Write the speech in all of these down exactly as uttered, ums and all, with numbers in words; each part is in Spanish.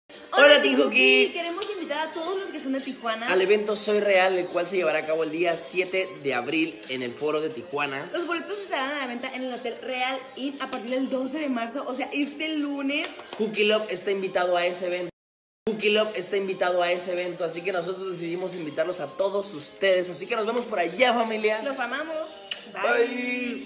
Hola, Team Juki. Queremos invitar a todos los que son de Tijuana al evento Soy Real, el cual se llevará a cabo el día siete de abril en el foro de Tijuana. Los boletos estarán a la venta en el Hotel Real Inn a partir del doce de marzo, o sea, este lunes. Juki Love está invitado a ese evento. Juki Love está invitado a ese evento, así que nosotros decidimos invitarlos a todos ustedes. Así que nos vemos por allá, familia. Los amamos. Bye. Bye.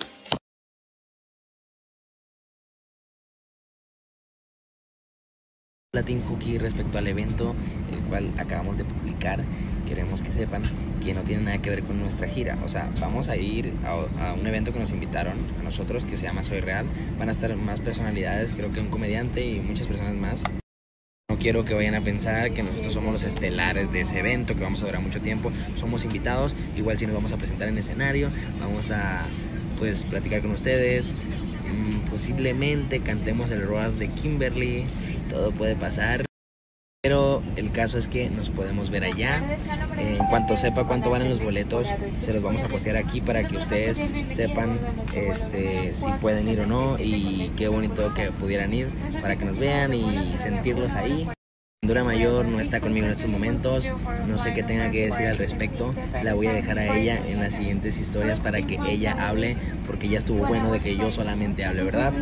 Hola, Team Juki, respecto al evento el cual acabamos de publicar, queremos que sepan que no tiene nada que ver con nuestra gira. O sea, vamos a ir a, a un evento que nos invitaron a nosotros que se llama Soy Real. Van a estar más personalidades, creo que un comediante y muchas personas más. No quiero que vayan a pensar que nosotros somos los estelares de ese evento, que vamos a durar mucho tiempo. Somos invitados, igual si nos vamos a presentar en escenario, vamos a pues platicar con ustedes. Posiblemente cantemos el Rose de Kimberly, todo puede pasar, pero el caso es que nos podemos ver allá. En cuanto sepa cuánto valen los boletos, se los vamos a postear aquí para que ustedes sepan este, si pueden ir o no, y qué bonito que pudieran ir para que nos vean y sentirlos ahí. Dura Mayor no está conmigo en estos momentos, no sé qué tenga que decir al respecto, la voy a dejar a ella en las siguientes historias para que ella hable, porque ya estuvo bueno de que yo solamente hable, ¿verdad?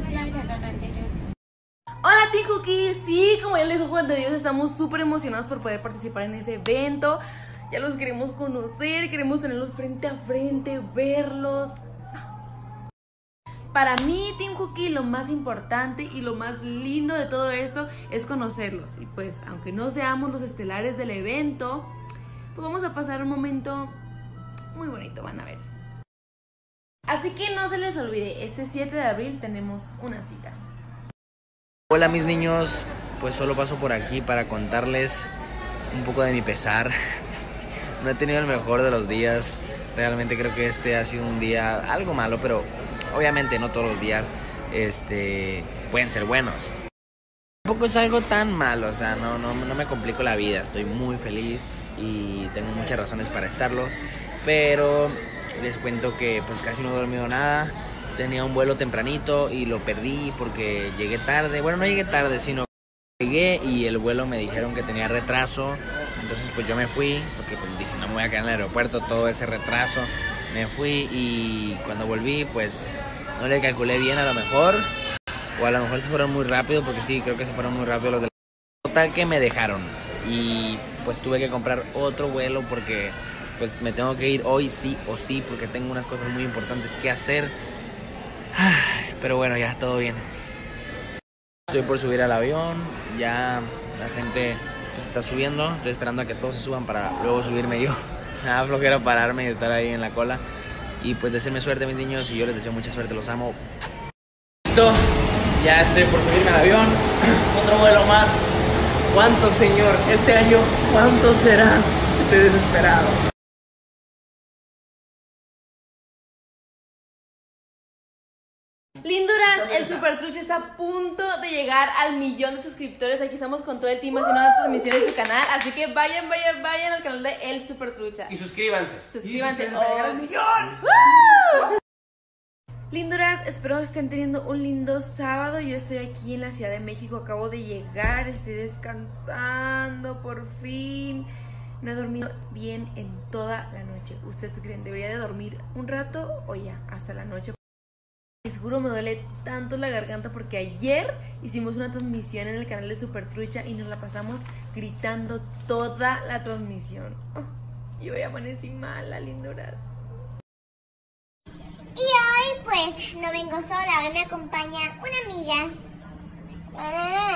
Hola, Team Juki, sí, como ya le dijo Juan de Dios, estamos súper emocionados por poder participar en ese evento, ya los queremos conocer, queremos tenerlos frente a frente, verlos. Para mí, Team Juki, lo más importante y lo más lindo de todo esto es conocerlos. Y pues, aunque no seamos los estelares del evento, pues vamos a pasar un momento muy bonito, van a ver. Así que no se les olvide, este siete de abril tenemos una cita. Hola, mis niños, pues solo paso por aquí para contarles un poco de mi pesar. No he tenido el mejor de los días. Realmente creo que este ha sido un día algo malo, pero obviamente no todos los días este, pueden ser buenos. Tampoco es algo tan malo, o sea, no, no, no me complico la vida. Estoy muy feliz y tengo muchas razones para estarlo. Pero les cuento que pues casi no he dormido nada. Tenía un vuelo tempranito y lo perdí porque llegué tarde. Bueno, no llegué tarde, sino que llegué y el vuelo me dijeron que tenía retraso. Entonces pues yo me fui, porque pues dije no me voy a quedar en el aeropuerto todo ese retraso. Me fui y cuando volví pues no le calculé bien a lo mejor, o a lo mejor se fueron muy rápido, porque sí, creo que se fueron muy rápido los de la... Total que me dejaron y pues tuve que comprar otro vuelo porque pues me tengo que ir hoy sí o sí, porque tengo unas cosas muy importantes que hacer. Pero bueno, ya todo bien. Estoy por subir al avión, ya la gente se está subiendo, estoy esperando a que todos se suban para luego subirme yo. Nada flojera pararme y estar ahí en la cola. Y pues desearme suerte, mis niños, y yo les deseo mucha suerte, los amo. Listo, ya estoy por subirme al avión. Otro vuelo más. ¿Cuántos, señor? Este año, ¿cuántos serán? Estoy desesperado. Linduras, el Super Trucha está a punto de llegar al millón de suscriptores. Aquí estamos con todo el team haciendo una transmisión en su canal. Así que vayan, vayan, vayan al canal de El Super Trucha. Y suscríbanse. Suscríbanse. Y suscríbanse para llegar al millón. ¡Woo! Linduras, espero que estén teniendo un lindo sábado. Yo estoy aquí en la Ciudad de México. Acabo de llegar, estoy descansando por fin. No he dormido bien en toda la noche. ¿Ustedes creen? ¿Debería de dormir un rato o ya hasta la noche? Les juro, me duele tanto la garganta porque ayer hicimos una transmisión en el canal de Super Trucha y nos la pasamos gritando toda la transmisión. Oh, y hoy amanecí mala, linduras. Y hoy pues no vengo sola, hoy me acompaña una amiga.